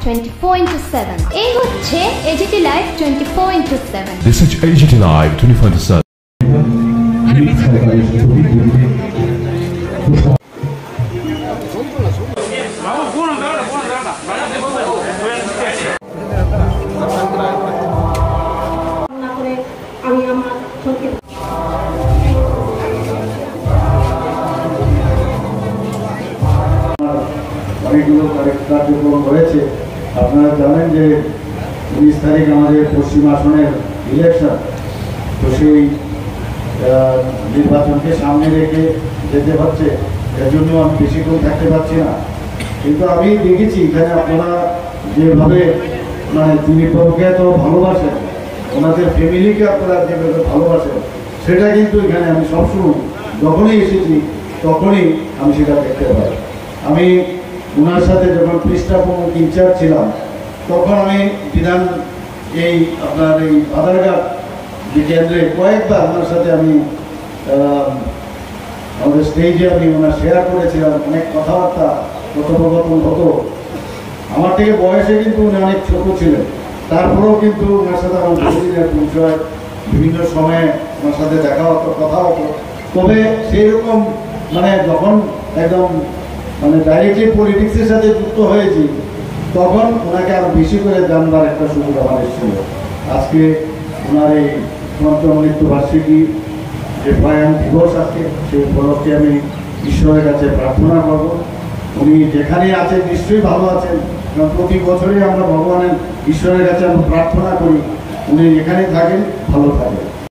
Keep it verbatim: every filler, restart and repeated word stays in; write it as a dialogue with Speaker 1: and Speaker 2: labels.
Speaker 1: twenty-four into seven. এই হচ্ছে AGT live twenty-four into seven.
Speaker 2: This is A G T Live twenty-four into seven.
Speaker 3: অনেকগুলো কার্যক্রম রয়েছে। আপনারা জানেন যে উনিশ তারিখ আমাদের পশ্চিম আসনের ইলেকশন, তো সেই নির্বাচনকে সামনে রেখে যেতে হচ্ছে, এর জন্য আমি বেশিক্ষণ থাকতে পারছি না। কিন্তু আমি দেখেছি এখানে আপনারা যেভাবে মানে তিনি প্রভুকে এত ভালোবাসেন, ওনাদের ফ্যামিলিকে আপনারা যেভাবে ভালোবাসেন, সেটা কিন্তু এখানে আমি সবসময় যখনই এসেছি তখনই আমি সেটা দেখতে পাই। আমি ওনার সাথে যখন পৃষ্ঠা প্রমুখ ইনচার্জ ছিলাম, তখন আমি বিধান এই আপনার এই আধারঘাট যে কেন্দ্রে কয়েকবার ওনার সাথে আমি আমাদের স্টেজে আমি ওনার শেয়ার করেছিলাম, অনেক কথাবার্তা কথোপকথন হতো। আমার থেকে বয়সে কিন্তু উনি অনেক ছোট ছিলেন, তারপরেও কিন্তু ওনার সাথে আমার প্রতিদিনের পরিচয়, বিভিন্ন সময়ে ওনার সাথে দেখা হতো, কথা হতো। তবে সেই রকম মানে যখন একদম মানে ডাইরেক্টলি পলিটিক্সের সাথে যুক্ত হয়েছি, তখন ওনাকে আরো বেশি করে জানবার একটা সুযোগ আমার এসেছিল। আজকে ওনার এই পঞ্চম মৃত্যুবার্ষিকী যে প্রয়াণ দিবস আজকে, সেই উপলক্ষে আমি ঈশ্বরের কাছে প্রার্থনা করব উনি যেখানে আছেন নিশ্চয়ই ভালো আছেন, কারণ প্রতি বছরই আমরা ভগবানের ঈশ্বরের কাছে আমরা প্রার্থনা করি উনি যেখানে থাকেন ভালো থাকেন।